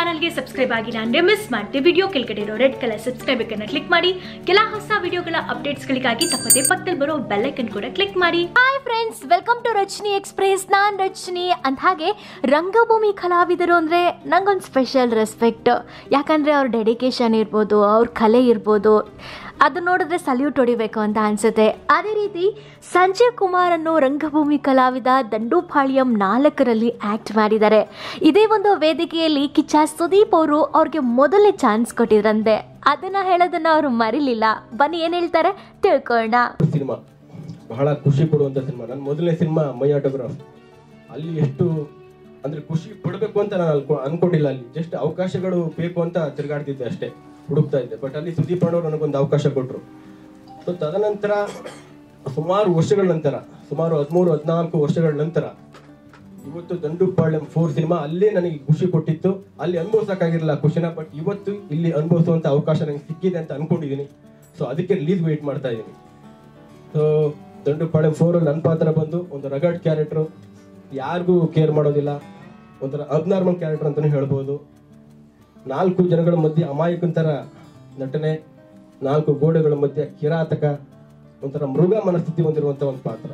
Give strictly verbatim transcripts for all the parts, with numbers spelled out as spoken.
ಚಾನಲ್ಗೆ ಸಬ್ಸ್ಕ್ರೈಬ್ ಆಗಿಲ್ಲ ಅಂದ್ರೆ ಮಿಸ್ ಮಾಡ್ದೆ ವಿಡಿಯೋ ಕೆಳಗಡೆ ಇರೋ red colour subscribe icon click ಮಾಡಿ ಕೆಲ ಹೊಸ ವಿಡಿಯೋಗಳ ಅಪ್ಡೇಟ್ಸ್ ಗಳಿಗಾಗಿ ತಪ್ಪದೆ ಪಕ್ಕದಲ್ಲಿ ಬರೋ ಬೆಲ್ ಐಕನ್ ಕೂಡ ಕ್ಲಿಕ್ ಮಾಡಿ. Hi friends, welcome to Rachani express. ನಾನ್ ರಚನಿ. ಅಂತ ಹಾಗೆ ರಂಗಭೂಮಿ ಕಲಾವಿದರು ಅಂದ್ರೆ ನಂಗೊಂದು ಸ್ಪೆಷಲ್ ರೆಸ್ಪೆಕ್ಟ್. ಯಾಕಂದ್ರೆ ಅವ್ರ ಡೆಡಿಕೇಶನ್ ಇರ್ಬೋದು, ಅವ್ರ ಕಲೆ ಇರ್ಬೋದು, ಅದು ನೋಡಿದ್ರೆ ಸಲ್ಯೂಟ್ ಹೊಡಿಬೇಕು ಅಂತ ಅನ್ಸುತ್ತೆ. ಅದೇ ರೀತಿ ಸಂಜಯ್ ಕುಮಾರ್ ಅನ್ನೋ ರಂಗಭೂಮಿ ಕಲಾವಿದ ದಂಡುಪಾಳ್ಯಂ ನಾಲ್ಕರಲ್ಲಿ ಆಕ್ಟ್ ಮಾಡಿದ್ದಾರೆ. ಇದೇ ಒಂದು ವೇದಿಕೆಯಲ್ಲಿ ಕಿಚ್ಚ ಸುದೀಪ್ ಅವರು ಅವ್ರಿಗೆ ಮೊದಲನೇ ಚಾನ್ಸ್ ಕೊಟ್ಟಿದ್ರಂತೆ. ಅದನ್ನ ಹೇಳೋದನ್ನ ಅವರು ಮರಿಲಿಲ್ಲ. ಬನ್ನಿ ಏನ್ ಹೇಳ್ತಾರೆ ತಿಳ್ಕೊಳ್ಳೋಣ. ಸಿನಿಮಾ ಬಹಳ ಖುಷಿ ಪಡುವಂತ ಸಿನಿಮಾ. ನನ್ನ ಮೊದಲನೇ ಸಿನಿಮಾ ಮೈ ಆಟೋಗ್ರಾಫ್. ಅಲ್ಲಿ ಎಷ್ಟು ಅಂದ್ರೆ ಖುಷಿ ಪಡಬೇಕು ಅಂತ ನಾನು ಅನ್ಕೊ ಅನ್ಕೊಂಡಿಲ್ಲ ಅಲ್ಲಿ ಜಸ್ಟ್ ಅವಕಾಶಗಳು ಬೇಕು ಅಂತ ತಿರುಗಾಡ್ತಿದ್ದೆ ಅಷ್ಟೇ, ಹುಡುಕ್ತಾ ಇದ್ದೆ. ಬಟ್ ಅಲ್ಲಿ ಸುದೀಪ್ ಅಣ್ಣವ್ರು ನನಗೊಂದು ಅವಕಾಶ ಕೊಟ್ಟರು. ಸೊ ತದನಂತರ ಸುಮಾರು ವರ್ಷಗಳ ನಂತರ, ಸುಮಾರು ಹದಿಮೂರು ಹದಿನಾಲ್ಕು ವರ್ಷಗಳ ನಂತರ ಇವತ್ತು ದಂಡುಪಾಳ್ಯಂ ಫೋರ್ ಸಿನಿಮಾ ಅಲ್ಲೇ ನನಗೆ ಖುಷಿ ಕೊಟ್ಟಿತ್ತು. ಅಲ್ಲಿ ಅನುಭವಿಸಕ್ಕಾಗಿರಲಿಲ್ಲ ಖುಷಿನ, ಬಟ್ ಇವತ್ತು ಇಲ್ಲಿ ಅನುಭವಿಸುವಂತ ಅವಕಾಶ ನನಗೆ ಸಿಕ್ಕಿದೆ ಅಂತ ಅನ್ಕೊಂಡಿದ್ದೀನಿ. ಸೊ ಅದಕ್ಕೆ ರಿಲೀಸ್ ವೇಟ್ ಮಾಡ್ತಾ ಇದ್ದೀನಿ. ಸೊ ದಂಡುಪಾಳ್ಯಂ ಫೋರ್ ಅಲ್ಲಿ ನನ್ನ ಪಾತ್ರ ಬಂದು ಒಂದು ರಗಡ್ ಕ್ಯಾರೆಕ್ಟರ್, ಯಾರಿಗೂ ಕೇರ್ ಮಾಡೋದಿಲ್ಲ, ಒಂಥರ ಅಬ್ನಾರ್ಮಲ್ ಕ್ಯಾರೆಕ್ಟರ್ ಅಂತಾನೆ ಹೇಳ್ಬೋದು. ನಾಲ್ಕು ಜನಗಳ ಮಧ್ಯೆ ಅಮಾಯಕನ ತರ ನಟನೆ, ನಾಲ್ಕು ಗೋಡೆಗಳ ಮಧ್ಯೆ ಕಿರಾತಕ, ಒಂಥರ ಮೃಗ ಮನಸ್ಥಿತಿ ಹೊಂದಿರುವಂತ ಒಂದು ಪಾತ್ರ.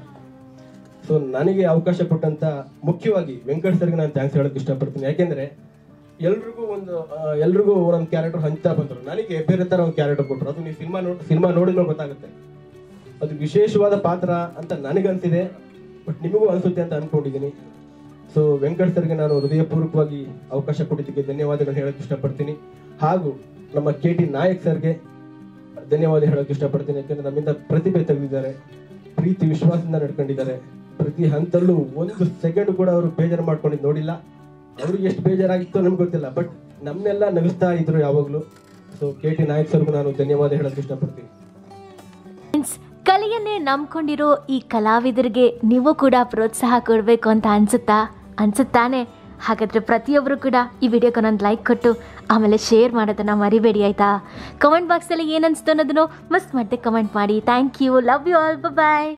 ಸೊ ನನಗೆ ಅವಕಾಶ ಕೊಟ್ಟಂತ ಮುಖ್ಯವಾಗಿ ವೆಂಕಟ್ ಸರ್ಗೆ ನಾನು ಥ್ಯಾಂಕ್ಸ್ ಹೇಳಕ್ ಇಷ್ಟಪಡ್ತೀನಿ. ಯಾಕೆಂದ್ರೆ ಎಲ್ರಿಗೂ ಒಂದು ಎಲ್ರಿಗೂ ಒಂದೊಂದು ಕ್ಯಾರೆಕ್ಟರ್ ಹಂಚ್ತಾ ಬಂದ್ರು, ನನಗೆ ಬೇರೆ ತರ ಒಂದು ಕ್ಯಾರೆಕ್ಟರ್ ಕೊಟ್ಟರು. ಅದು ನೀವು ಸಿನಿಮಾ ನೋಡಿ ಸಿನಿಮಾ ನೋಡಿದ್ರೆ ಗೊತ್ತಾಗುತ್ತೆ. ಅದು ವಿಶೇಷವಾದ ಪಾತ್ರ ಅಂತ ನನಗನ್ಸಿದೆ, ಬಟ್ ನಿಮಗೂ ಅನ್ಸುತ್ತೆ ಅಂತ ಅನ್ಕೊಂಡಿದ್ದೀನಿ. ಸೊ ವೆಂಕಟ್ ಸರ್ಗೆ ನಾನು ಹೃದಯಪೂರ್ವಕವಾಗಿ ಅವಕಾಶ ಕೊಟ್ಟಿದ್ದಕ್ಕೆ ಧನ್ಯವಾದಗಳು ಹೇಳಕ್ ಇಷ್ಟಪಡ್ತೀನಿ. ಹಾಗೂ ನಮ್ಮ ಕೆ ಟಿ ನಾಯಕ್ ಸರ್ಗೆ ಧನ್ಯವಾದ ಹೇಳಕ್ ಇಷ್ಟಪಡ್ತೀನಿ. ಯಾಕಂದ್ರೆ ನಮ್ಮಿಂದ ಪ್ರತಿಭೆ ತೆಗೆದಿದ್ದಾರೆ, ಪ್ರೀತಿ ವಿಶ್ವಾಸದಿಂದ ನಡ್ಕೊಂಡಿದ್ದಾರೆ. ಪ್ರತಿ ಹಂತಲ್ಲೂ ಒಂದು ಸೆಕೆಂಡ್ ಕೂಡ ಅವರು ಬೇಜಾರು ಮಾಡ್ಕೊಂಡಿದ್ದು ನೋಡಿಲ್ಲ. ಅವ್ರಿಗೆ ಎಷ್ಟು ಬೇಜಾರಾಗಿತ್ತು ನಮ್ಗೆ ಗೊತ್ತಿಲ್ಲ, ಬಟ್ ನಮ್ನೆಲ್ಲ ನಗಿಸ್ತಾ ಇದ್ರು ಯಾವಾಗ್ಲೂ. ಸೊ ಕೆ ಟಿ ನಾಯಕ್ ಸರ್ಗೂ ನಾನು ಧನ್ಯವಾದ ಹೇಳಕ್ ಇಷ್ಟಪಡ್ತೀನಿ. ಕಲೆಯನ್ನೇ ನಂಬ್ಕೊಂಡಿರೋ ಈ ಕಲಾವಿದರಿಗೆ ನೀವು ಕೂಡ ಪ್ರೋತ್ಸಾಹ ಕೊಡಬೇಕು ಅಂತ ಅನ್ಸುತ್ತಾ ಅನ್ಸುತ್ತಾನೆ? ಹಾಗಾದರೆ ಪ್ರತಿಯೊಬ್ಬರು ಕೂಡ ಈ ವಿಡಿಯೋಗೆ ಒಂದೊಂದು ಲೈಕ್ ಕೊಟ್ಟು ಆಮೇಲೆ ಶೇರ್ ಮಾಡೋದನ್ನು ಮರಿಬೇಡಿ ಆಯಿತಾ? ಕಮೆಂಟ್ ಬಾಕ್ಸಲ್ಲಿ ಏನು ಅನಿಸ್ತು ಅನ್ನೋದನ್ನು ಮಿಸ್ ಮಾಡದೆ ಕಮೆಂಟ್ ಮಾಡಿ. Thank you, love you all, bye.